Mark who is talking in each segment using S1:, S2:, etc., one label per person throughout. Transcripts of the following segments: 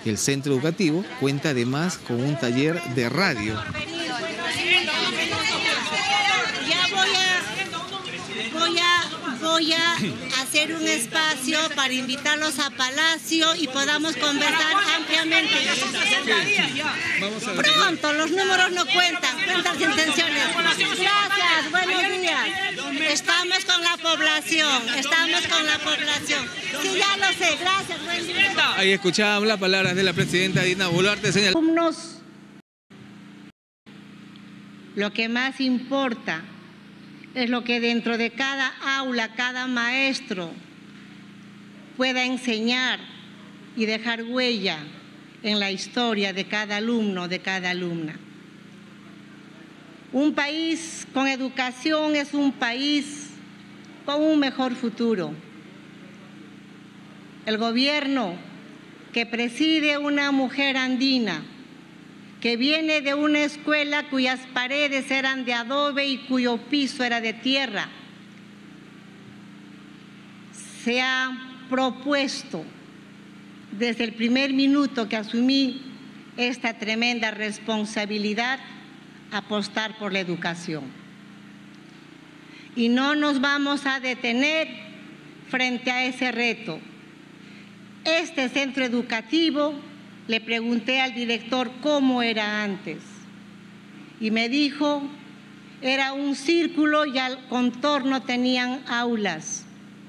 S1: El centro educativo cuenta además con un taller de radio.
S2: Voy a hacer un espacio para invitarlos a Palacio y podamos conversar ampliamente. Pronto, los números no cuentan las intenciones. Gracias, buenos días. Estamos con la población. Sí, ya lo sé, gracias, buen día.
S1: Ahí escuchábamos las palabras de la presidenta Dina Boluarte.
S2: Alumnos, lo que más importa es lo que dentro de cada aula, cada maestro pueda enseñar y dejar huella en la historia de cada alumno, de cada alumna. Un país con educación es un país con un mejor futuro. El gobierno que preside una mujer andina, que viene de una escuela cuyas paredes eran de adobe y cuyo piso era de tierra, se ha propuesto desde el primer minuto que asumí esta tremenda responsabilidad apostar por la educación. Y no nos vamos a detener frente a ese reto. Este centro educativo, le pregunté al director cómo era antes y me dijo, era un círculo y al contorno tenían aulas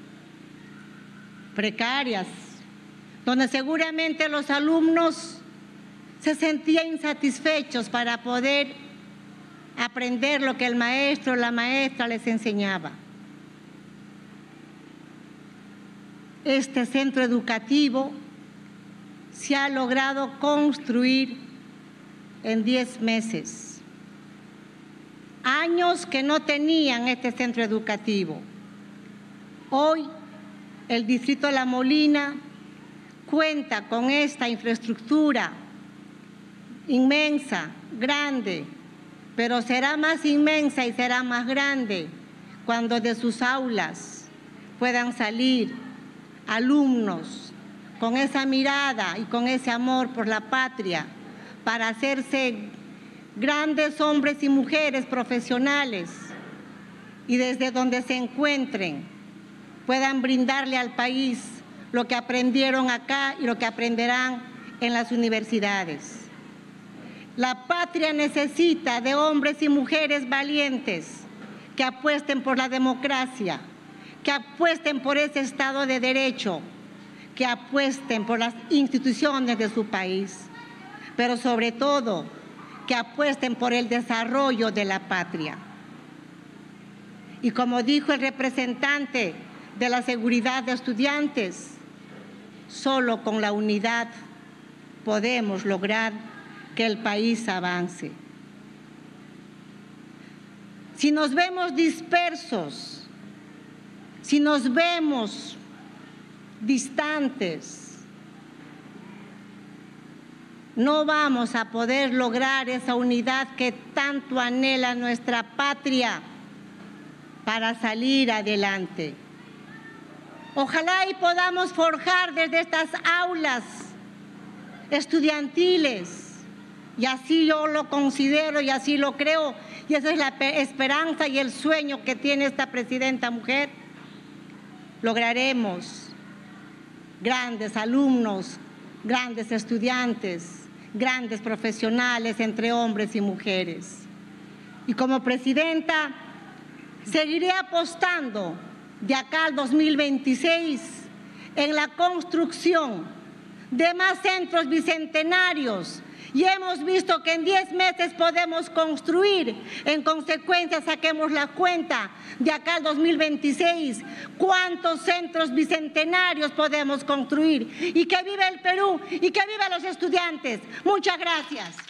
S2: precarias, donde seguramente los alumnos se sentían insatisfechos para poder aprender lo que el maestro o la maestra les enseñaba. Este centro educativo se ha logrado construir en 10 meses. Años que no tenían este centro educativo. Hoy el distrito La Molina cuenta con esta infraestructura inmensa, grande, pero será más inmensa y será más grande cuando de sus aulas puedan salir alumnos con esa mirada y con ese amor por la patria, para hacerse grandes hombres y mujeres profesionales y desde donde se encuentren puedan brindarle al país lo que aprendieron acá y lo que aprenderán en las universidades. La patria necesita de hombres y mujeres valientes que apuesten por la democracia, que apuesten por ese Estado de Derecho, que apuesten por las instituciones de su país, pero sobre todo que apuesten por el desarrollo de la patria. Y como dijo el representante de la seguridad de estudiantes, solo con la unidad podemos lograr que el país avance. Si nos vemos dispersos, si nos vemos distantes, no vamos a poder lograr esa unidad que tanto anhela nuestra patria para salir adelante. Ojalá y podamos forjar desde estas aulas estudiantiles, y así yo lo considero y así lo creo, y esa es la esperanza y el sueño que tiene esta presidenta mujer, lograremos grandes alumnos, grandes estudiantes, grandes profesionales entre hombres y mujeres. Y como presidenta, seguiré apostando de acá al 2026 en la construcción de más centros bicentenarios. Y hemos visto que en 10 meses podemos construir. En consecuencia, saquemos la cuenta de acá al 2026, cuántos centros bicentenarios podemos construir. Y que viva el Perú y que viva los estudiantes. Muchas gracias.